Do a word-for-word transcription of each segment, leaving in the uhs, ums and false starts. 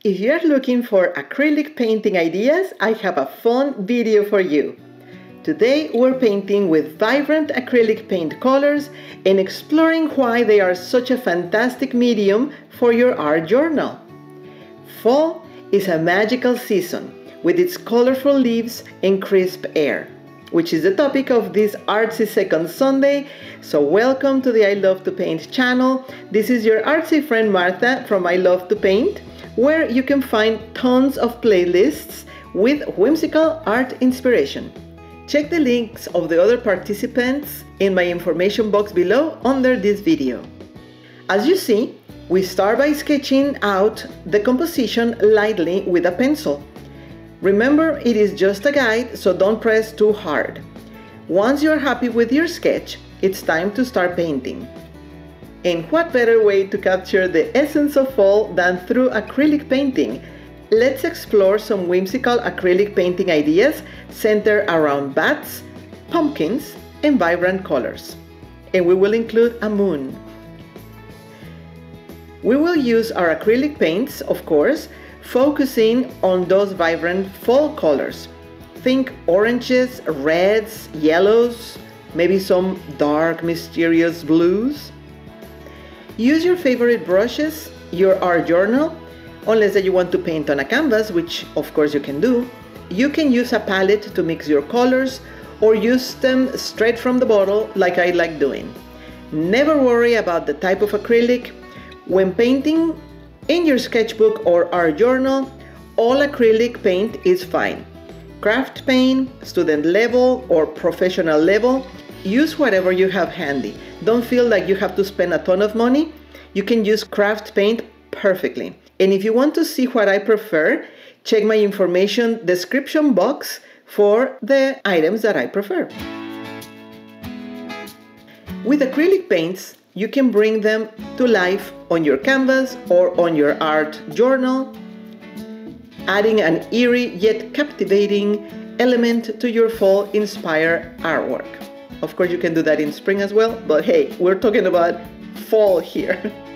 If you're looking for acrylic painting ideas, I have a fun video for you. Today we're painting with vibrant acrylic paint colors and exploring why they are such a fantastic medium for your art journal. Fall is a magical season with its colorful leaves and crisp air, which is the topic of this Artsy Second Sunday. So welcome to the I Love to Paint channel. This is your artsy friend Martha from I Love to Paint, where you can find tons of playlists with whimsical art inspiration. Check the links of the other participants in my information box below under this video. As you see, we start by sketching out the composition lightly with a pencil. Remember, it is just a guide, so don't press too hard. Once you're happy with your sketch, it's time to start painting. And what better way to capture the essence of fall than through acrylic painting? Let's explore some whimsical acrylic painting ideas centered around bats, pumpkins, and vibrant colors. And we will include a moon. We will use our acrylic paints, of course, focusing on those vibrant fall colors. Think oranges, reds, yellows, maybe some dark, mysterious blues. Use your favorite brushes, your art journal, unless that you want to paint on a canvas, which of course you can do. You can use a palette to mix your colors or use them straight from the bottle like I like doing. Never worry about the type of acrylic. When painting in your sketchbook or art journal, all acrylic paint is fine. Craft paint, student level, or professional level, use whatever you have handy. Don't feel like you have to spend a ton of money. You can use craft paint perfectly. And if you want to see what I prefer, check my information description box for the items that I prefer. With acrylic paints, you can bring them to life on your canvas or on your art journal, adding an eerie yet captivating element to your fall-inspired artwork. Of course, you can do that in spring as well, but hey, we're talking about fall here.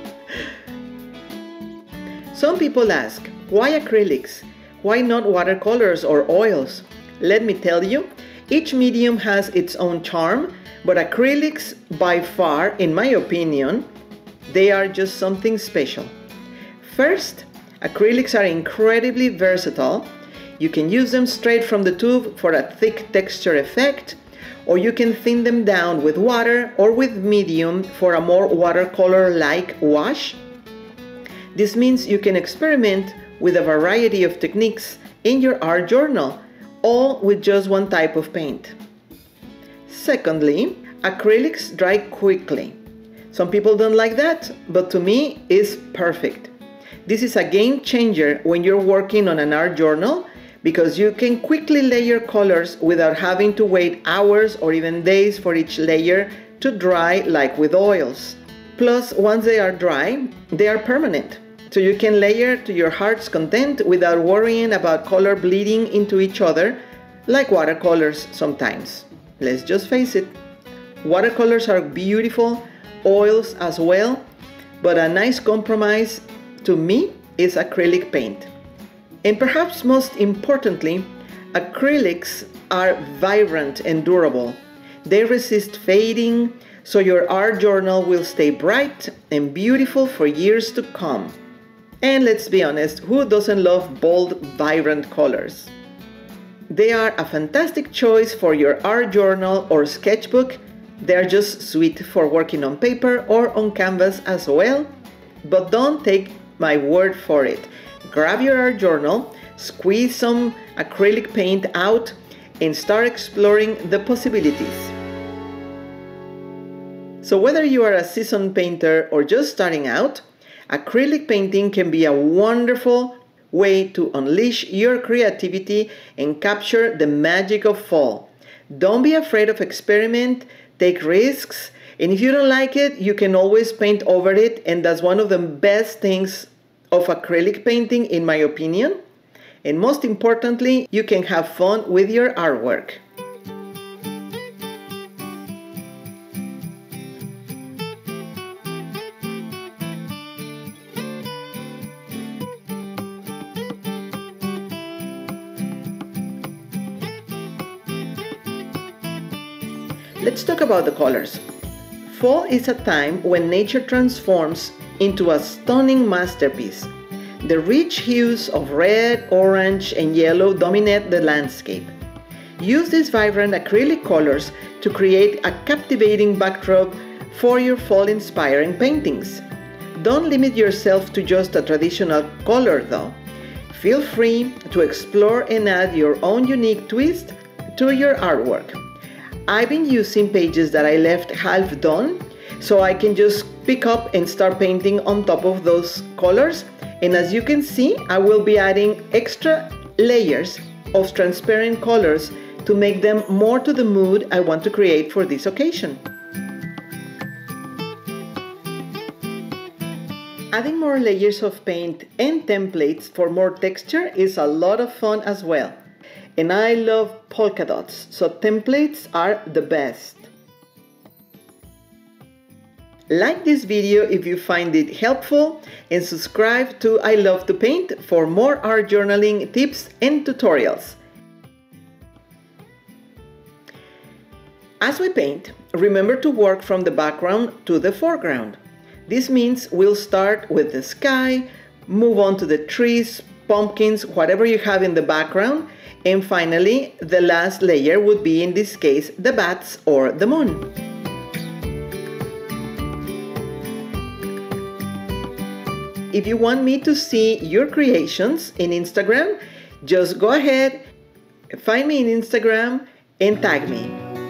Some people ask, why acrylics? Why not watercolors or oils? Let me tell you, each medium has its own charm, but acrylics, by far, in my opinion, they are just something special. First, acrylics are incredibly versatile. You can use them straight from the tube for a thick texture effect, or you can thin them down with water or with medium for a more watercolor-like wash. This means you can experiment with a variety of techniques in your art journal, all with just one type of paint. Secondly, acrylics dry quickly. Some people don't like that, but to me, it's perfect. This is a game changer when you're working on an art journal because you can quickly layer colors without having to wait hours or even days for each layer to dry like with oils. Plus, once they are dry, they are permanent. So you can layer to your heart's content without worrying about color bleeding into each other like watercolors sometimes. Let's just face it. Watercolors are beautiful, oils as well, but a nice compromise to me is acrylic paint. And perhaps most importantly, acrylics are vibrant and durable. They resist fading, so your art journal will stay bright and beautiful for years to come. And let's be honest, who doesn't love bold, vibrant colors? They are a fantastic choice for your art journal or sketchbook. They're just sweet for working on paper or on canvas as well. But don't take my word for it. Grab your art journal, squeeze some acrylic paint out, and start exploring the possibilities. So whether you are a seasoned painter or just starting out, acrylic painting can be a wonderful way to unleash your creativity and capture the magic of fall. Don't be afraid of experiment, take risks, and if you don't like it, you can always paint over it, and that's one of the best things of acrylic painting, in my opinion. And most importantly, you can have fun with your artwork. Let's talk about the colors. Fall is a time when nature transforms into a stunning masterpiece. The rich hues of red, orange, and yellow dominate the landscape. Use these vibrant acrylic colors to create a captivating backdrop for your fall-inspiring paintings. Don't limit yourself to just a traditional color though. Feel free to explore and add your own unique twist to your artwork. I've been using pages that I left half done, so I can just pick up and start painting on top of those colors. And as you can see, I will be adding extra layers of transparent colors to make them more to the mood I want to create for this occasion. Adding more layers of paint and templates for more texture is a lot of fun as well. And I love polka dots, so templates are the best. Like this video if you find it helpful, and subscribe to I Love to Paint for more art journaling tips and tutorials. As we paint, remember to work from the background to the foreground. This means we'll start with the sky, move on to the trees, pumpkins, whatever you have in the background, and finally, the last layer would be, in this case, the bats or the moon. If you want me to see your creations in Instagram, just go ahead, find me in Instagram and tag me.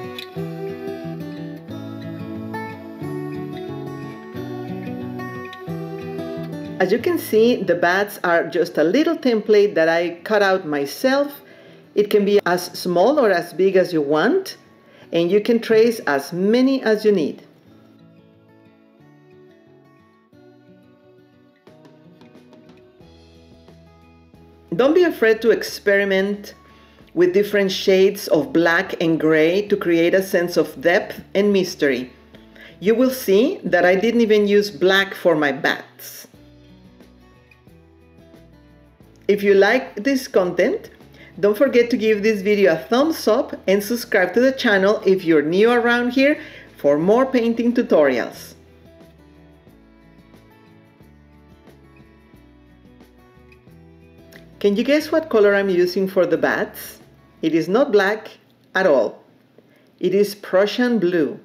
As you can see, the bats are just a little template that I cut out myself. It can be as small or as big as you want, and you can trace as many as you need. Don't be afraid to experiment with different shades of black and gray to create a sense of depth and mystery. You will see that I didn't even use black for my bats. If you like this content, don't forget to give this video a thumbs up and subscribe to the channel if you're new around here for more painting tutorials. Can you guess what color I'm using for the bats? It is not black at all. It is Prussian blue.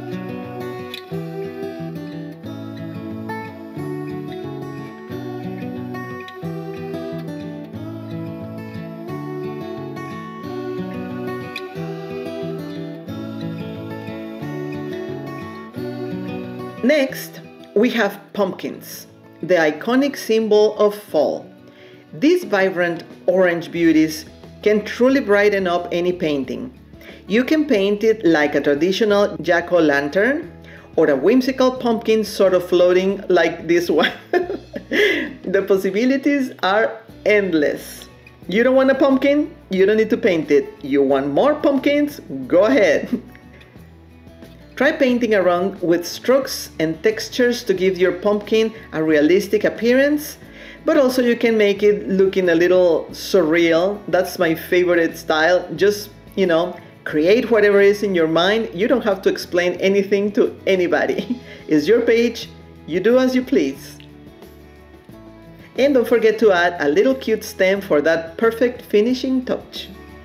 Next, we have pumpkins, the iconic symbol of fall. These vibrant orange beauties can truly brighten up any painting. You can paint it like a traditional jack-o'-lantern or a whimsical pumpkin sort of floating like this one. The possibilities are endless. You don't want a pumpkin? You don't need to paint it. You want more pumpkins? Go ahead. Try painting around with strokes and textures to give your pumpkin a realistic appearance, but also you can make it looking a little surreal. That's my favorite style. Just, you know, create whatever is in your mind. You don't have to explain anything to anybody. It's your page. You do as you please. And don't forget to add a little cute stem for that perfect finishing touch.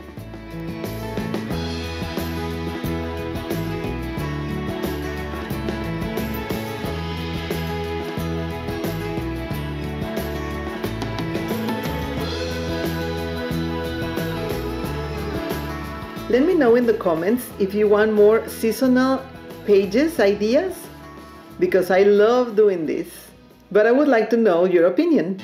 Let me know in the comments if you want more seasonal pages ideas, because I love doing this, but I would like to know your opinion.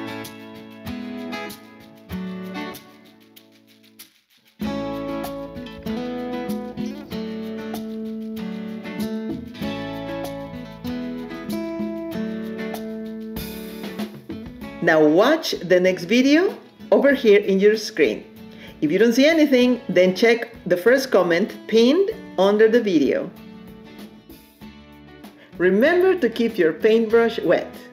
Now watch the next video over here in your screen. If you don't see anything, then check the first comment pinned under the video. Remember to keep your paintbrush wet.